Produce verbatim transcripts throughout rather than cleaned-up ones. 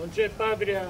Non c'è patria.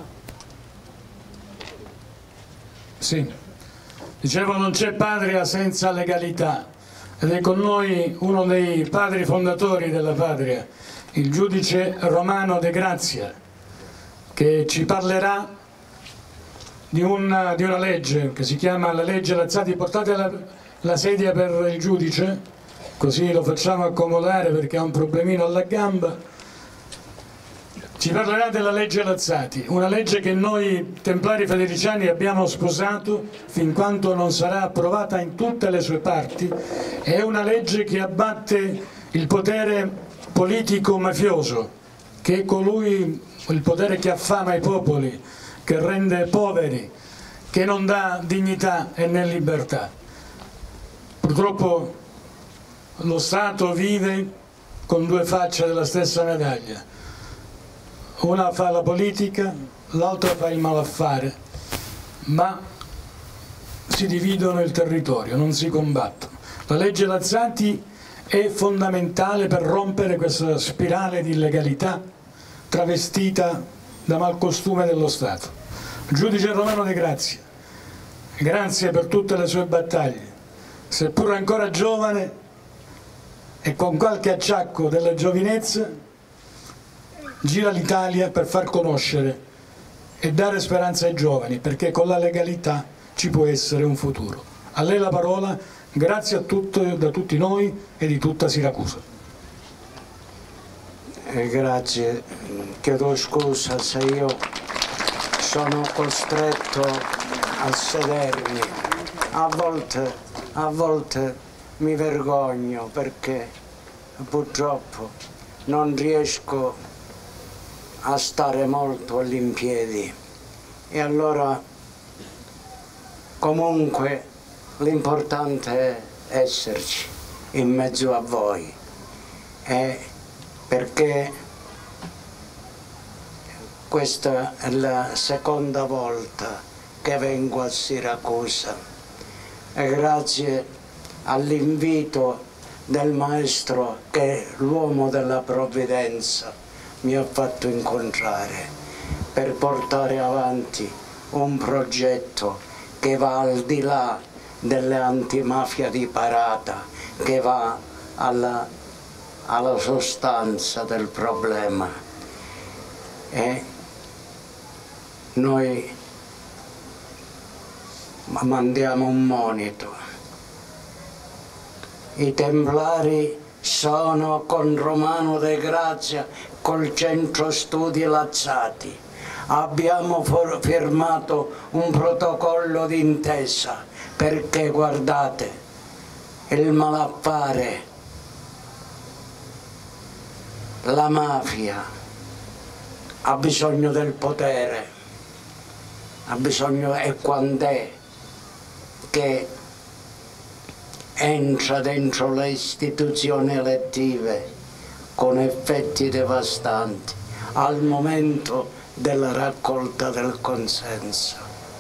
Sì, dicevo non c'è patria senza legalità ed è con noi uno dei padri fondatori della patria, il giudice Romano De Grazia, che ci parlerà di una, di una legge che si chiama la legge Lazzati. Portate la, la sedia per il giudice, così lo facciamo accomodare perché ha un problemino alla gamba. Ci parlerà della legge Lazzati, una legge che noi templari federiciani abbiamo sposato fin quanto non sarà approvata in tutte le sue parti. È una legge che abbatte il potere politico mafioso, che è colui, il potere che affama i popoli, che rende poveri, che non dà dignità e né libertà. Purtroppo lo Stato vive con due facce della stessa medaglia. Una fa la politica, l'altra fa il malaffare, ma si dividono il territorio, non si combattono. La legge Lazzati è fondamentale per rompere questa spirale di illegalità travestita da malcostume dello Stato. Giudice Romano De Grazia, grazie per tutte le sue battaglie, seppur ancora giovane e con qualche acciacco della giovinezza, gira l'Italia per far conoscere e dare speranza ai giovani, perché con la legalità ci può essere un futuro. A lei la parola, grazie a tutto, da tutti noi e di tutta Siracusa. Eh, grazie, chiedo scusa se io sono costretto a sedermi, a volte, a volte mi vergogno perché purtroppo non riesco a stare molto all'impiedi e allora comunque l'importante è esserci in mezzo a voi, e perché questa è la seconda volta che vengo a Siracusa e grazie all'invito del maestro, che è l'uomo della provvidenza, mi ha fatto incontrare per portare avanti un progetto che va al di là delle antimafia di Parata, che va alla, alla sostanza del problema. E noi mandiamo un monito. I Templari sono con Romano De Grazia, col centro studi Lazzati. Abbiamo firmato un protocollo d'intesa perché, guardate, il malaffare, la mafia ha bisogno del potere, ha bisogno, e quand'è che entra dentro le istituzioni elettive con effetti devastanti al momento della raccolta del consenso.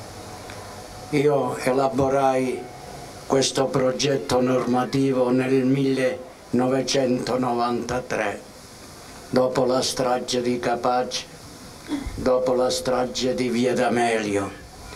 Io elaborai questo progetto normativo nel millenovecentonovantatré, dopo la strage di Capaci, dopo la strage di Via D'Amelio.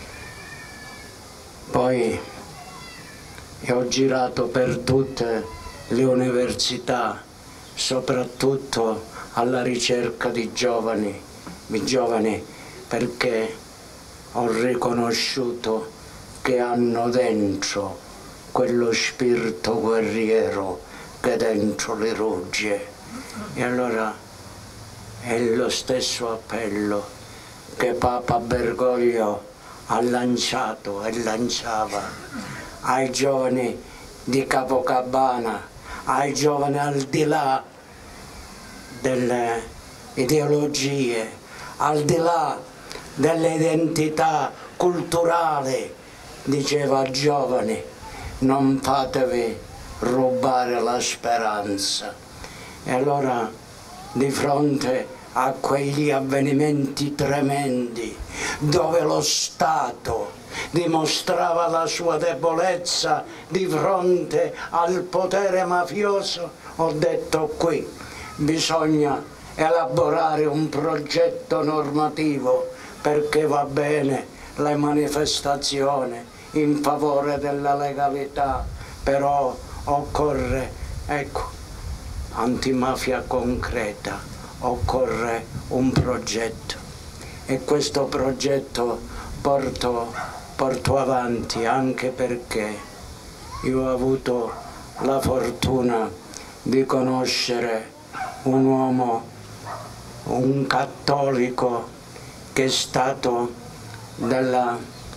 Poi ho girato per tutte le università, soprattutto alla ricerca di giovani, di giovani perché ho riconosciuto che hanno dentro quello spirito guerriero che dentro li rugge. E allora è lo stesso appello che Papa Bergoglio ha lanciato e lanciava ai giovani di Capocabana, ai giovani al di là delle ideologie, al di là delle identità culturali, diceva ai giovani: non fatevi rubare la speranza. E allora, di fronte a quegli avvenimenti tremendi dove lo Stato dimostrava la sua debolezza di fronte al potere mafioso, ho detto: qui bisogna elaborare un progetto normativo perché va bene le manifestazioni in favore della legalità, però occorre, ecco, antimafia concreta, occorre un progetto e questo progetto porto, porto avanti anche perché io ho avuto la fortuna di conoscere un uomo, un cattolico che è stato del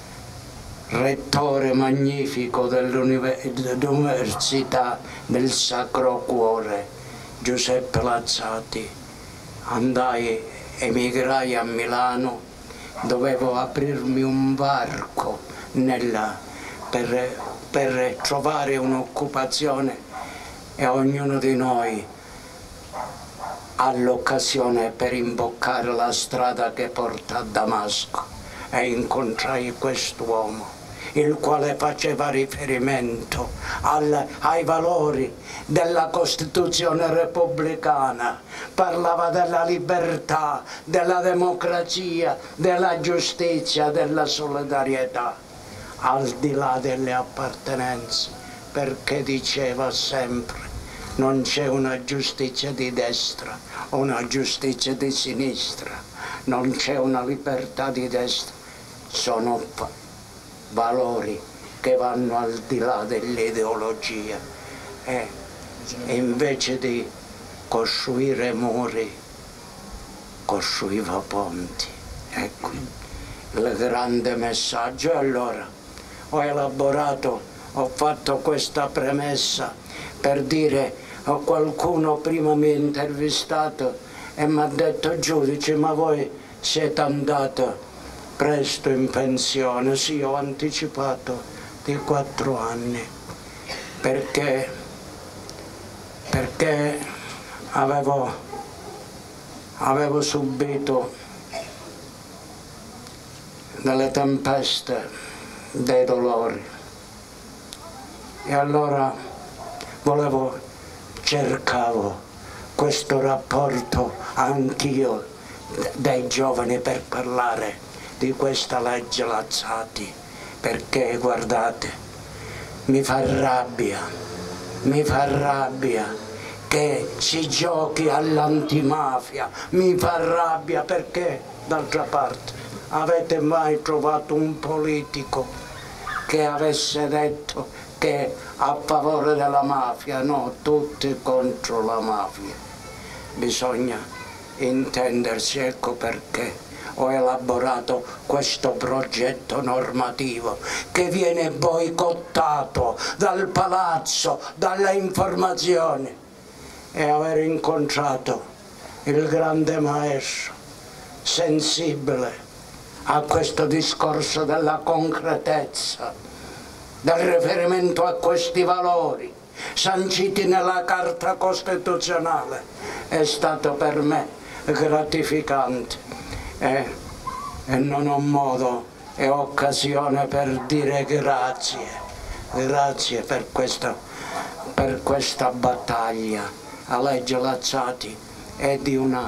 rettore magnifico dell'Università del Sacro Cuore, Giuseppe Lazzati. Andai, emigrai a Milano, dovevo aprirmi un varco nella, per, per trovare un'occupazione e ognuno di noi ha l'occasione per imboccare la strada che porta a Damasco e incontrai quest'uomo, il quale faceva riferimento al, ai valori della Costituzione repubblicana, parlava della libertà, della democrazia, della giustizia, della solidarietà, al di là delle appartenenze, perché diceva sempre: non c'è una giustizia di destra o una giustizia di sinistra, non c'è una libertà di destra, sono valori che vanno al di là dell'ideologia e invece di costruire muri costruiva ponti. Ecco il grande messaggio. E allora ho elaborato, ho fatto questa premessa per dire: qualcuno prima mi ha intervistato e mi ha detto: giudice, ma voi siete andato presto in pensione? Sì, ho anticipato di quattro anni perché, perché avevo, avevo subito delle tempeste, dei dolori, e allora volevo, cercavo questo rapporto anch'io dai giovani per parlare di questa legge Lazzati, perché guardate, mi fa rabbia, mi fa rabbia che si giochi all'antimafia, mi fa rabbia perché d'altra parte avete mai trovato un politico che avesse detto che a favore della mafia? No, tutti contro la mafia. Bisogna intendersi, ecco perché ho elaborato questo progetto normativo che viene boicottato dal palazzo, dalle informazioni, e aver incontrato il grande maestro sensibile a questo discorso della concretezza, del riferimento a questi valori sanciti nella Carta Costituzionale, è stato per me gratificante e, e non ho modo e occasione per dire grazie, grazie per questa, per questa battaglia. La legge Lazzati è di una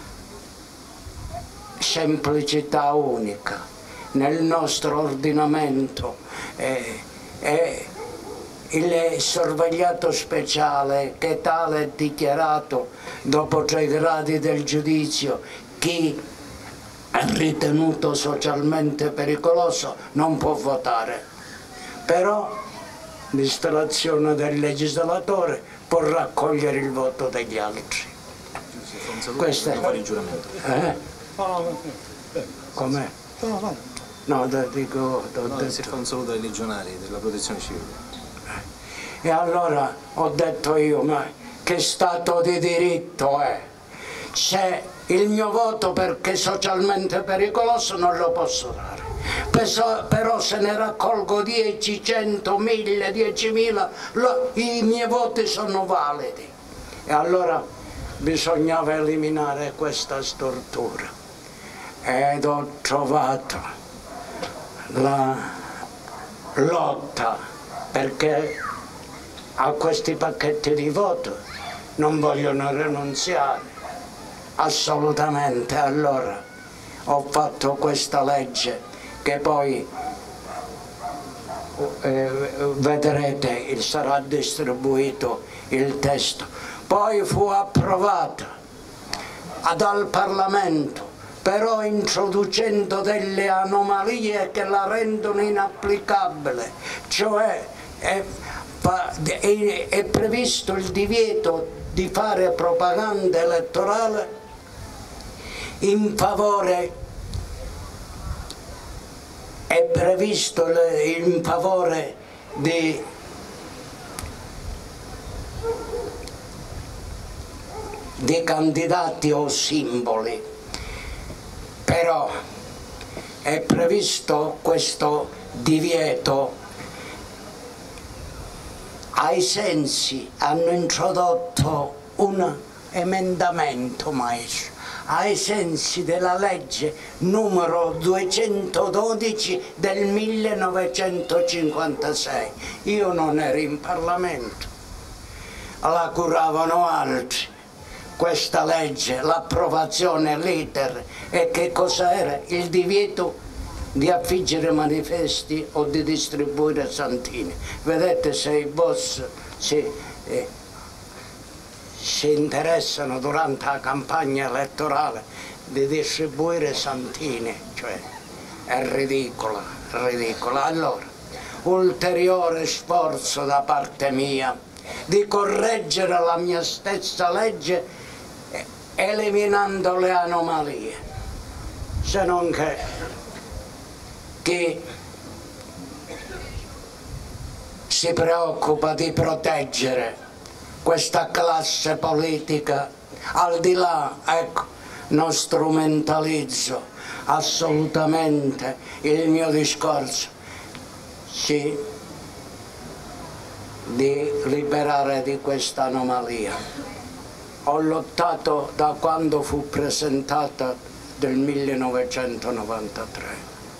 semplicità unica nel nostro ordinamento. È, è il sorvegliato speciale, che tale è dichiarato dopo tre gradi del giudizio, chi è ritenuto socialmente pericoloso non può votare, però l'istallazione del legislatore può raccogliere il voto degli altri. Questo è il giuramento. Eh? Com'è? No, dico, no, si fa un saluto ai legionari della protezione civile. E allora ho detto io: ma che stato di diritto è? Se il mio voto perché socialmente pericoloso non lo posso dare, però se ne raccolgo dieci, cento, mille, diecimila, i miei voti sono validi. E allora bisognava eliminare questa stortura ed ho trovato la lotta, perché a questi pacchetti di voto non vogliono rinunziare, Assolutamente. Allora ho fatto questa legge che poi eh, vedrete, sarà distribuito il testo. Poi fu approvata dal Parlamento, però introducendo delle anomalie che la rendono inapplicabile, cioè è, è, è previsto il divieto di fare propaganda elettorale in favore, è previsto in favore di di candidati o simboli, però è previsto questo divieto ai sensi, hanno introdotto un emendamento, maestro, ai sensi della legge numero duecentododici del millenovecentocinquantasei. Io non ero in Parlamento, la curavano altri. Questa legge, l'approvazione, l'iter, e che cosa era? Il divieto di affiggere manifesti o di distribuire santini. Vedete, se i boss si, eh, si interessano durante la campagna elettorale di distribuire santini, cioè è ridicolo, ridicolo. Allora, ulteriore sforzo da parte mia di correggere la mia stessa legge eliminando le anomalie, se non che chi si preoccupa di proteggere questa classe politica, al di là, ecco, non strumentalizzo assolutamente il mio discorso, sì, di liberare di questa anomalia. Ho lottato da quando fu presentata del millenovecentonovantatré.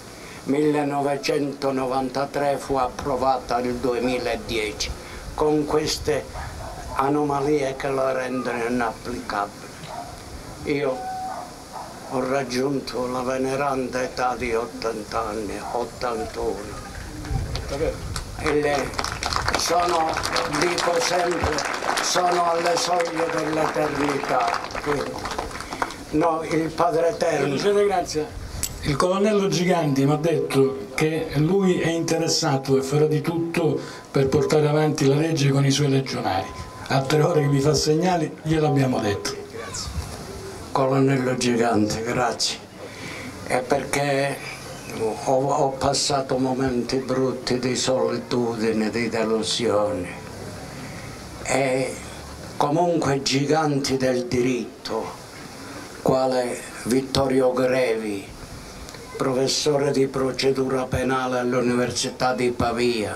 millenovecentonovantatré fu approvata nel duemiladieci con queste anomalie che la rendono inapplicabile. Io ho raggiunto la veneranda età di ottanta anni, ottantuno. E le, sono, dico sempre, sono alle soglie dell'eternità. No, il Padre Eterno. Grazie. Il colonnello Giganti mi ha detto che lui è interessato e farà di tutto per portare avanti la legge con i suoi legionari. A tre ore che mi fa segnali, gliel'abbiamo detto. Grazie. Colonnello Gigante, grazie. È perché ho, ho passato momenti brutti di solitudine, di delusione. E comunque giganti del diritto, quale Vittorio Grevi, professore di procedura penale all'Università di Pavia,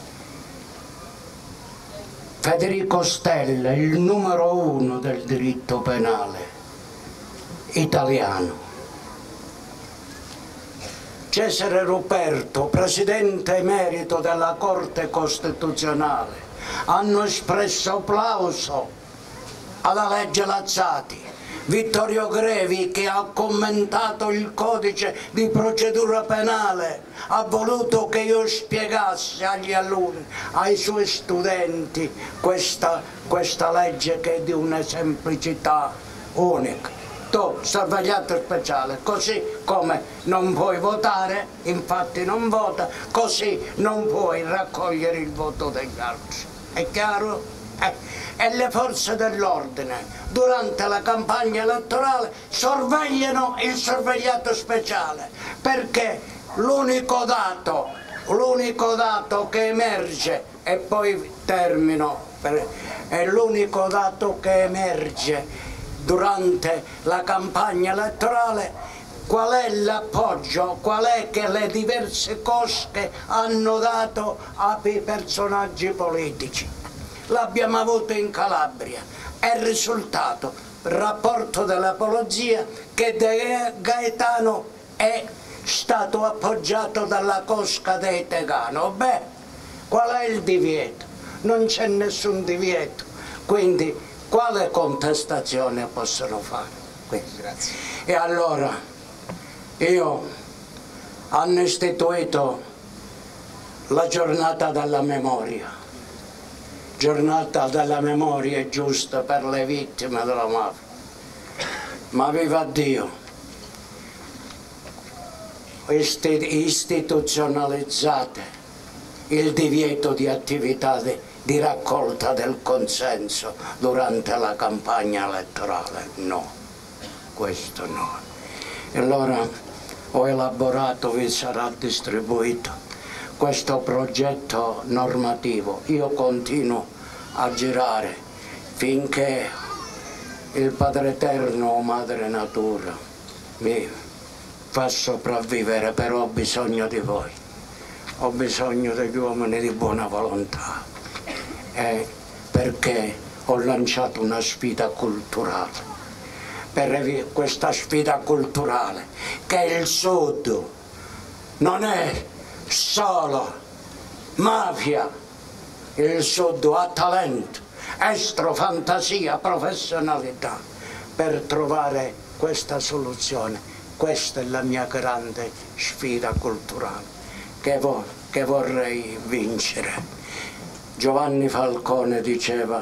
Federico Stella, il numero uno del diritto penale italiano, Cesare Ruperto, presidente emerito della Corte Costituzionale, hanno espresso applauso alla legge Lazzati. Vittorio Grevi, che ha commentato il codice di procedura penale, ha voluto che io spiegassi agli alunni, ai suoi studenti, questa, questa legge che è di una semplicità unica. Tu, sorvegliato speciale, così come non puoi votare, infatti non vota, così non puoi raccogliere il voto degli altri. È chiaro? Eh. E le forze dell'ordine durante la campagna elettorale sorvegliano il sorvegliato speciale, perché l'unico dato, l'unico dato che emerge, e poi termino, è l'unico dato che emerge durante la campagna elettorale, qual è l'appoggio, qual è che le diverse cosche hanno dato ai personaggi politici. L'abbiamo avuto in Calabria, è il risultato, rapporto della polizia, che De Gaetano è stato appoggiato dalla cosca dei Tegano. Beh, qual è il divieto? Non c'è nessun divieto, quindi quale contestazione possono fare? Grazie. E allora io hanno istituito la giornata della memoria, giornata della memoria giusta per le vittime della mafia, ma viva Dio, istituzionalizzate il divieto di attività di, di raccolta del consenso durante la campagna elettorale. No, questo no. E allora ho elaborato, vi sarà distribuito, questo progetto normativo. Io continuo a girare finché il Padre Eterno o Madre Natura mi fa sopravvivere, però ho bisogno di voi, ho bisogno degli uomini di buona volontà, eh, perché ho lanciato una sfida culturale, per questa sfida culturale che il Sud non è solo mafia, il Sud ha talento, estro, fantasia, professionalità per trovare questa soluzione. Questa è la mia grande sfida culturale che, vo che vorrei vincere. Giovanni Falcone diceva: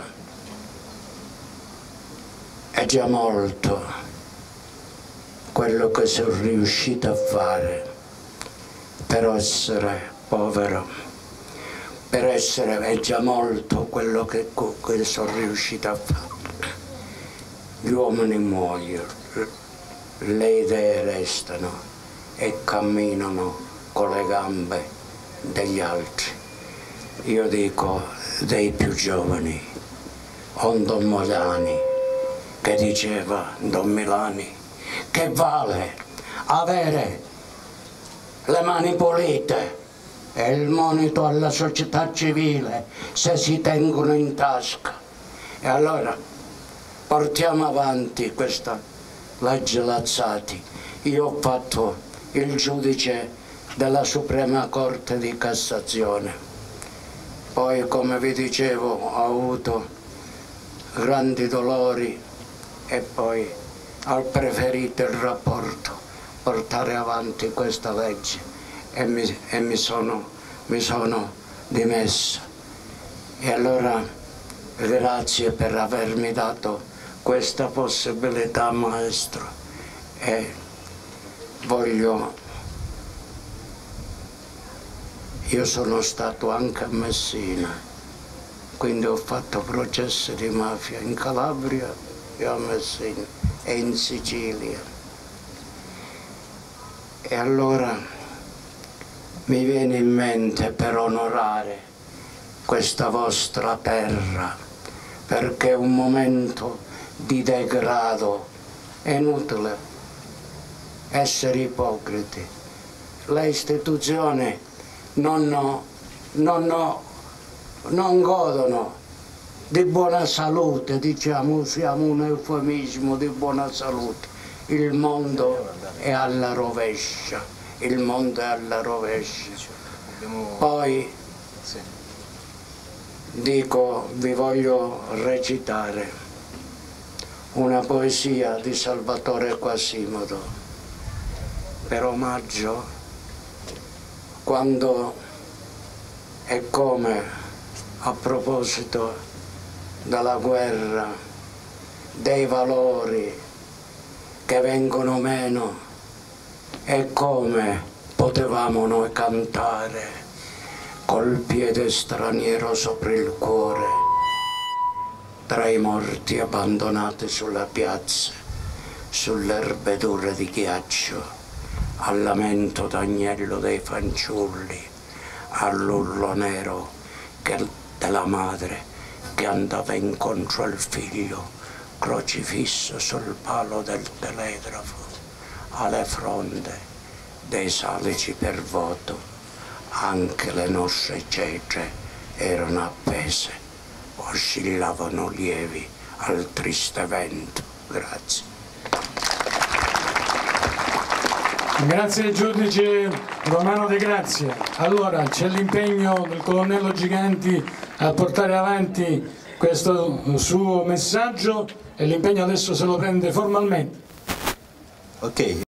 è già molto quello che sono riuscito a fare per essere povero, per essere, è già molto quello che, che sono riuscito a fare. Gli uomini muoiono, le idee restano e camminano con le gambe degli altri. Io dico dei più giovani, un Don Milani che diceva, Don Milani, che vale avere le mani pulite e il monito alla società civile se si tengono in tasca. E allora portiamo avanti questa legge Lazzati. Io ho fatto il giudice della Suprema Corte di Cassazione, poi, come vi dicevo, ho avuto grandi dolori e poi ho preferito il rapporto, portare avanti questa legge e mi, e mi, sono, mi sono dimesso. E allora grazie per avermi dato questa possibilità, maestro, e voglio, io sono stato anche a Messina, quindi ho fatto processi di mafia in Calabria e a Messina e in Sicilia. E allora mi viene in mente, per onorare questa vostra terra, perché è un momento di degrado, è inutile essere ipocriti. Le istituzioni non, non, non godono di buona salute, diciamo, usiamo un eufemismo di buona salute. Il mondo è alla rovescia, il mondo è alla rovescia. Poi dico, vi voglio recitare una poesia di Salvatore Quasimodo per omaggio, quando e come, a proposito della guerra, dei valori che vengono meno, e come potevamo noi cantare col piede straniero sopra il cuore, tra i morti abbandonati sulla piazza, sulle erbe dure di ghiaccio, al lamento d'agnello dei fanciulli, all'urlo nero che, della madre che andava incontro al figlio crocifisso sul palo del telegrafo, alle fronde dei salici per voto, anche le nostre cece erano appese, oscillavano lievi al triste vento. Grazie. Grazie giudice Romano De Grazia. Allora c'è l'impegno del colonnello Giganti a portare avanti questo suo messaggio e l'impegno adesso se lo prende formalmente. Ok.